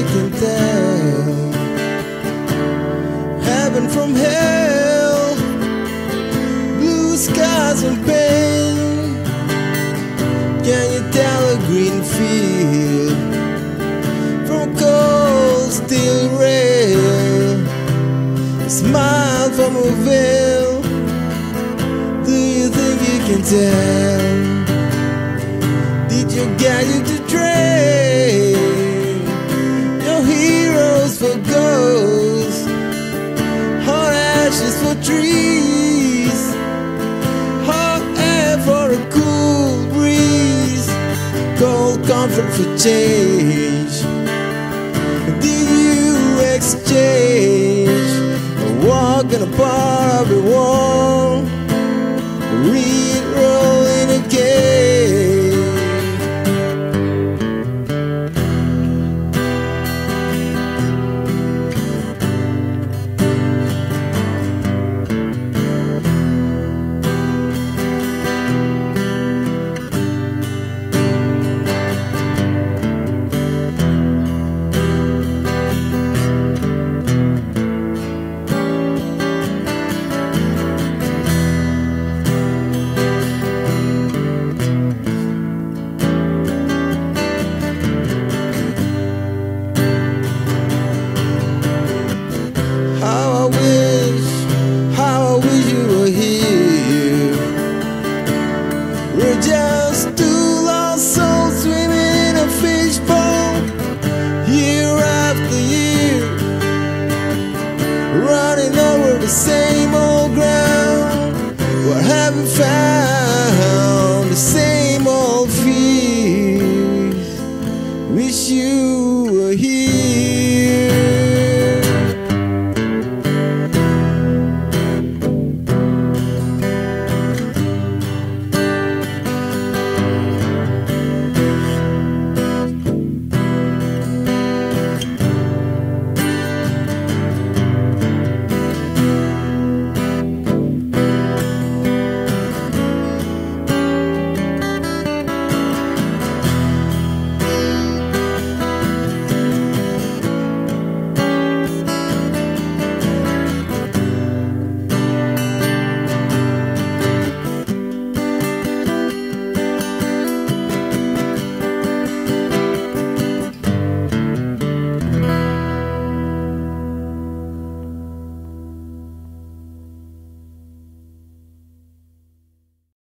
can tell heaven from hell, blue skies and pain. Can you tell a green field from cold steel rail, a smile from a veil? Do you think you can tell? Did you get you to trade your heroes for ghosts, hot ashes for trees, hot air for a cool breeze, cold comfort for change? Did you exchange a walk in a bar of a wall, re-roll in a game? How I wish you were here. We're just two lost souls swimming in a fishbowl, year after year, running over the same old ground. We haven't found the same old fears. Wish you were here.